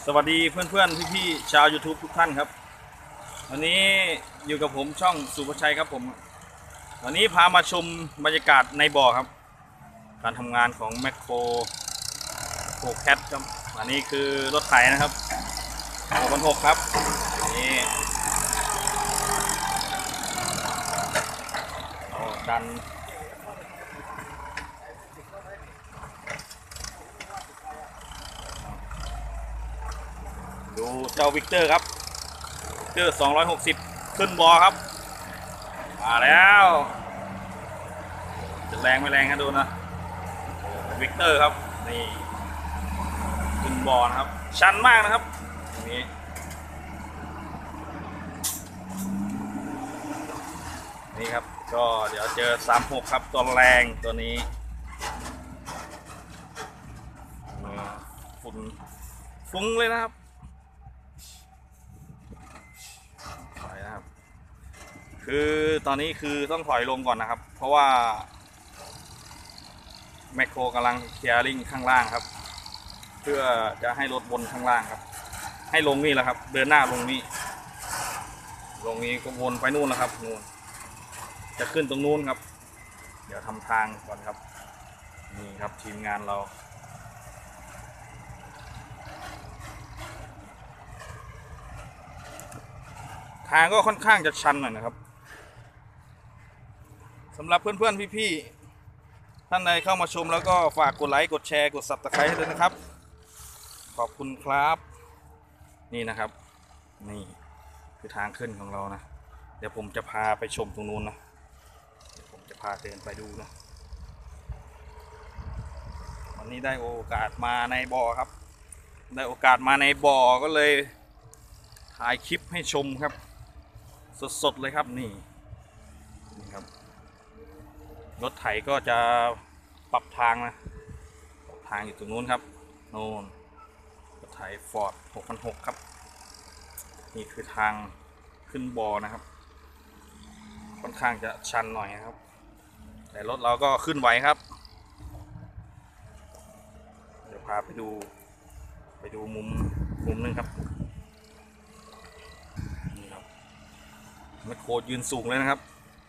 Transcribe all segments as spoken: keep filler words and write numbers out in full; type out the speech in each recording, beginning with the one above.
วัสดีเพื่อนๆพี่ๆชาว YouTube ทุกท่านครับวันนี้อยู่กับผมช่องสุภชัยครับผมวันนี้พามาชมบรรยากาศในบ่อครับการทำงานของแมคโครโฟแคทครับอันนี้คือรถไถนะครับหกพันหกครับนี่ดันดูเจ้าวิกเตอร์ครับวิกเตอร์สองร้อยหกสิบขึ้นบอครับมาแล้วจะแรงไม่แรงครับดูนะวิกเตอร์ครับนี่ขึ้นบอนะครับชันมากนะครับนี่นี่ครับก็เดี๋ยวเจอสามหกครับตัวแรงตัวนี้ฝุ่นฟุ้งเลยนะครับถอยนะครับคือตอนนี้คือต้องถอยลงก่อนนะครับเพราะว่าแมคโครกำลังเคลียร์ลิงข้างล่างครับเพื่อจะให้รถบนข้างล่างครับให้ลงนี่แหละครับเดินหน้าลงนี่ลงนี้ก็วนไปนู่นแล้วครับนู่นจะขึ้นตรงนู้นครับเดี๋ยวทำทางก่อนครับนี่ครับทีมงานเราทางก็ค่อนข้างจะชันหน่อยนะครับสำหรับเพื่อนๆพี่ๆท่านใดเข้ามาชมแล้วก็ฝากกดไลค์กดแชร์กดซับสไครต์ให้ด้วยนะครับขอบคุณครับนี่นะครับนี่คือทางขึ้นของเรานะเดี๋ยวผมจะพาไปชมตรงนู้นนะเดี๋ยวผมจะพาเดินไปดูนะวันนี้ได้โอกาสมาในบ่อครับได้โอกาสมาในบ่อก็เลยถ่ายคลิปให้ชมครับสดๆเลยครับนี่นี่ครับรถไถก็จะปรับทางนะปรับทางอยู่ตรงนู้นครับโน่นรถไถฟอร์ดหกพันหกครับนี่คือทางขึ้นบ่อนะครับค่อนข้างจะชันหน่อยนะครับแต่รถเราก็ขึ้นไหวครับเดี๋ยวพาไปดูไปดูมุมมุมนึงครับนี่ครับแมคโครยืนสูงเลยนะครับ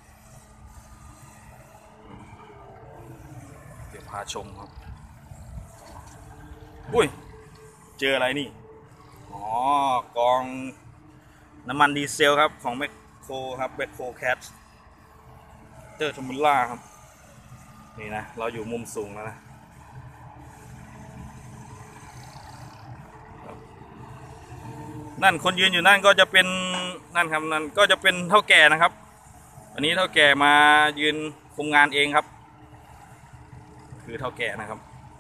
เดี๋ยวพาชมครับอุ้ยเจออะไรนี่อ๋อกองน้ำมันดีเซลครับของแมคโครครับแมคโครแคทเตอร์ทอมูล่าครับนี่นะเราอยู่มุมสูงแล้วนะนั่นคนยืนอยู่นั่นก็จะเป็นนั่นครับนั่นก็จะเป็นเท่าแก่นะครับอันนี้เท่าแก่มายืนคุมงานเองครับคือเท่าแก่นะครับ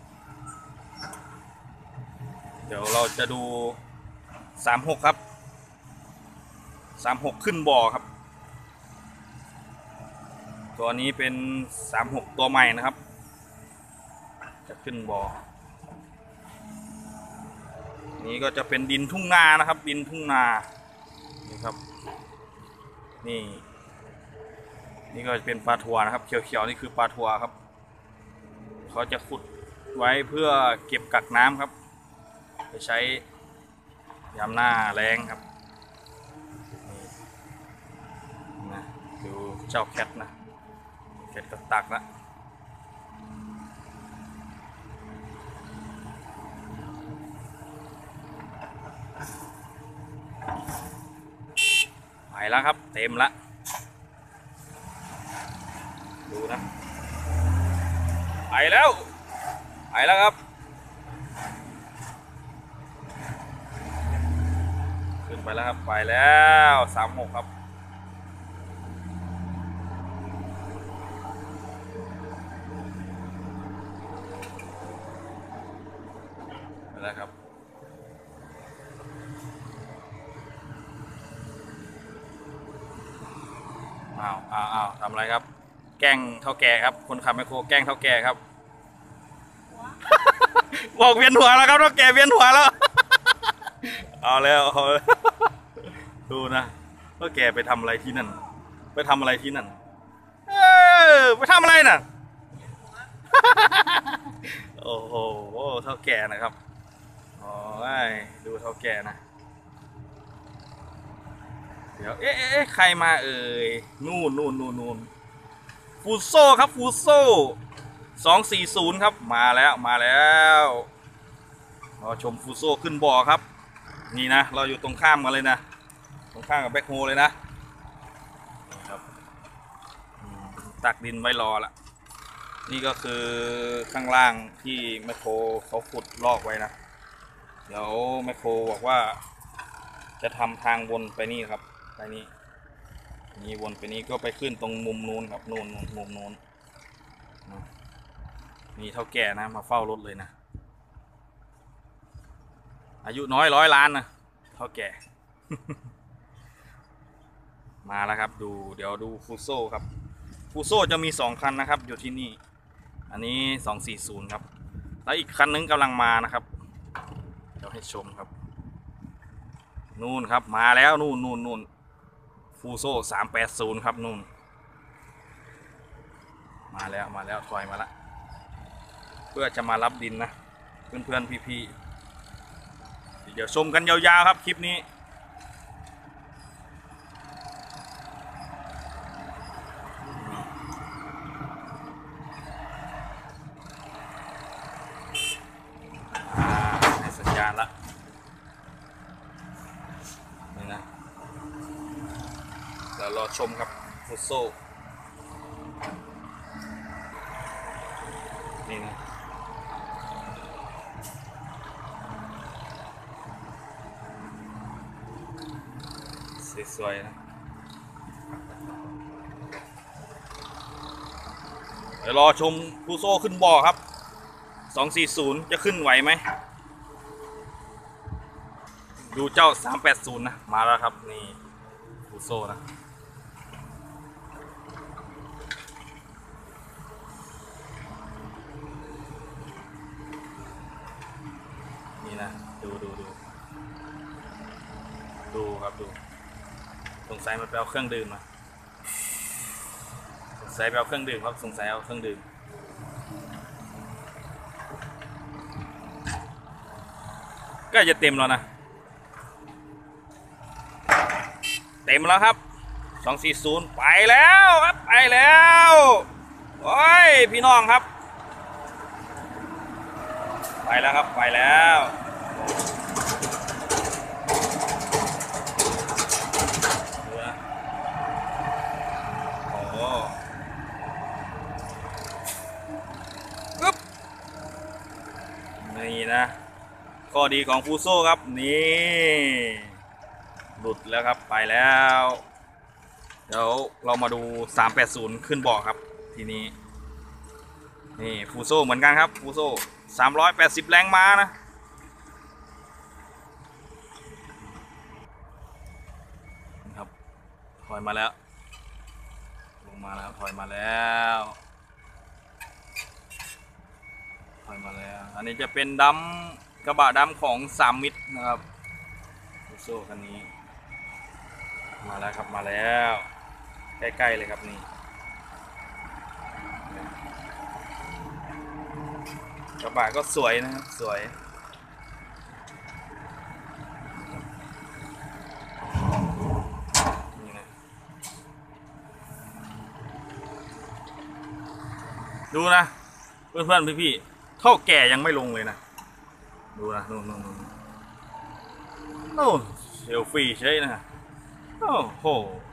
เดี๋ยวเราจะดูสามหกครับสามหกขึ้นบ่อครับตัวนี้เป็นสามหกตัวใหม่นะครับจะขึ้นบ่อนี่ก็จะเป็นดินทุ่งนานะครับดินทุ่งนานี่ครับนี่นี่ก็จะเป็นปลาทัวนะครับเขียวๆนี่คือปลาทัวครับเขาจะขุดไว้เพื่อเก็บกักน้ำครับไปใช้ยามหน้าแล้งครับนี่นะดูเจ้าแคทนะแคทก็ตักละไปแล้วครับเต็มละดูนะไปแล้วไปแล้วครับขึ้นไปแล้วครับไปแล้วสามหกครับไปแล้วครับอ้าวอ้าวอ้าวทำอะไรครับแกล้งเท่าแก่ครับคนขับแมคโครแกล้งเท่าแก่ครับ บอกเวียนหัวแล้วครับเท่าแก่เวียนหัวแล้ว เอาแล้วเอาดูนะเท่าแก่ไปทำอะไรที่นั่นไปทำอะไรที่นั่นเออไปทำอะไรน่ะ โอ้โหเท่าแก่นะครับโอ้ยดูเท่าแก่นะเดี๋ยวเอ๊ะเอ๊ะใครมาเอ่ยนู่นนู่นนู่นนู่นฟูโซครับฟูโซสองสี่ศูนย์ครับมาแล้วมาแล้วเราชมฟูโซขึ้นบ่อครับนี่นะเราอยู่ตรงข้ามกันเลยนะตรงข้ามกับแบ็คโฮเลยนะนี่ครับตักดินไว้รอละนี่ก็คือข้างล่างที่แมคโครเขาขุดลอกไว้นะเดี๋ยวแมคโครบอกว่าจะทำทางวนไปนี่ครับไปนี่นี่วนไปนี้ก็ไปขึ้นตรงมุมนู้นครับนู้นมุมนู้นนี่เท่าแก่นะมาเฝ้ารถเลยนะอายุน้อยร้อยล้านนะเท่าแก่ มาแล้วครับดูเดี๋ยวดูฟูโซครับฟูโซจะมีสองคันนะครับอยู่ที่นี่อันนี้สองสี่ศูนย์ครับแล้วอีกคันนึงกำลังมานะครับเดี๋ยวให้ชมครับนู่นครับมาแล้วนู่นนู่นนู่นฟูโซสามแปดศูนย์ครับนู่นมาแล้วมาแล้วถอยมาละเพื่อจะมารับดินนะเพื่อนเพื่อนพี่ๆเดี๋ยวชมกันยาวๆครับคลิปนี้ในสัญญาณละนี่นะเดี๋ยวรอชมครับฟูโซนี่นะสวยๆนะเดี๋ยวรอชมฟูโซขึ้นบ่อครับสองสี่ศูนย์จะขึ้นไหวไหมดูเจ้าสามแปดศูนย์นะมาแล้วครับนี่ฟูโซนะนี่นะดูดูดูดูครับดูสงสัยมันไปเอาเครื่องดื่มมาสงสัยไปเอาเครื่องดื่มครับสงสัยเอาเครื่องดื่มก็จะเต็มแล้วนะเต็มแล้วครับสองสี่ศูนย์ไปแล้วครับไปแล้วโอ้ยพี่น้องครับไปแล้วครับไปแล้วโอ้ปึ๊บนี่นะข้อดีของฟูโซครับนี่หลุดแล้วครับไปแล้วเดี๋ยวเรามาดูสามแปดศูนย์ขึ้นบ่อครับทีนี้นี่ฟูโซเหมือนกันครับฟูโซสามร้อยแปดสิบแรงม้านะครับถอยมาแล้วลงมาแล้วถอยมาแล้วถอยมาแล้วอันนี้จะเป็นดัมกระบะดำของสามมิตรนะครับฟูโซคันนี้มาแล้วครับมาแล้วใกล้ๆเลยครับนี่กระบะก็สวยนะครับสวยนี่นะดูนะเพื่อนๆพี่ๆเท่าแก่ยังไม่ลงเลยนะดูนะนู่นนู่นนู่นโอ้เซลฟี่ใช่นะโอ้โห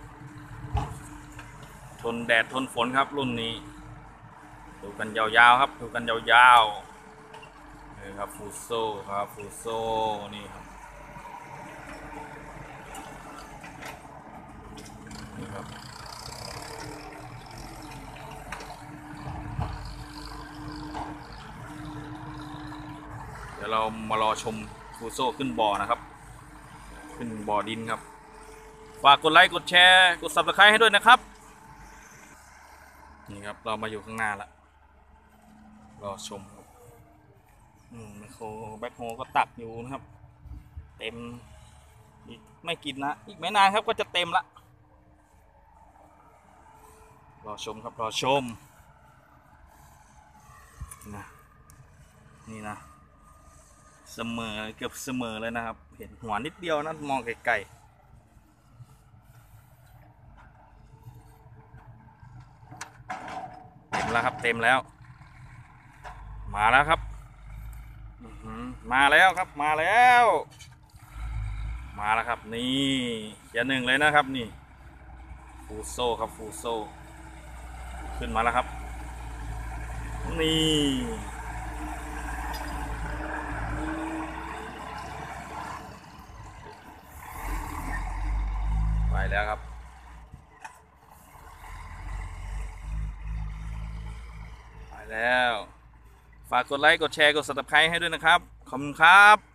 ทนแดดทนฝนครับรุ่นนี้ดูกันยาวๆครับดูกันยาวๆนี่ครับฟูโซครับฟูโซนี่ครับนี่ครับเดี๋ยวเรามารอชมฟูโซขึ้นบ่อนะครับขึ้นบ่อดินครับฝากกดไลค์กดแชร์กด ซับสไครบ์ ให้ด้วยนะครับนี่ครับเรามาอยู่ข้างหน้าละรอชมครับอืมแมคโครแบ็คโฮก็ตักอยู่นะครับเต็มอีกไม่กินนะอีกไม่นานครับก็จะเต็มละรอชมครับรอชมนะนี่นะเสมอเกือบเสมอเลยนะครับเห็นหัวนิดเดียวนะมองไกลๆเต็มแล้วครับเต็มแล้วมาแล้วครับมาแล้วครับมาแล้วมาแล้วครับนี่อย่าหนึ่งเลยนะครับนี่ฟูโซครับฟูโซขึ้นมาแล้วครับนี่ไปแล้วครับไปแล้วฝากกดไลค์กดแชร์กด ซับสไครบ์ ให้ด้วยนะครับขอบคุณครับ